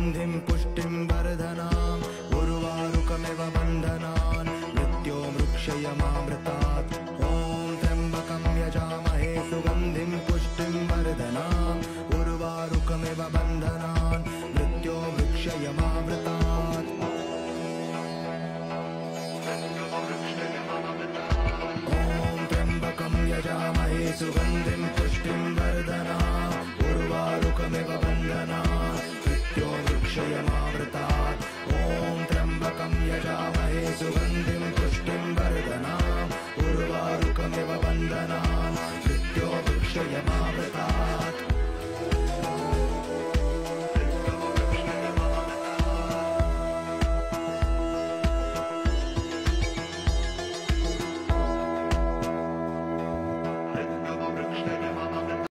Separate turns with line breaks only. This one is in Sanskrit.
सुगन्धिं पुष्टिं वर्धनाम् उर्वारुकमिव बन्धनान् मृत्यो मृक्षयमामृतात्। ॐ त्र्यम्बकं यजामहे सुगन्धिं पुष्टिं वर्धनाम् उर्वारुकमिव बन्धनान् मृत्यो मृक्षयमामृतात्। यजामहे सुगन्धिं पुष्टिं वर्धनाम् उर्वारुकमिव बन्धनान् मृत्यो मृक्षयमामृतात्। ॐ त्र्यम्बकं यजामहे सुगन्धिं पुष्टिं वर्धनाम् उर्वारुकमिव बन्धनान् मृत्यो मृक्षयमामृतात्।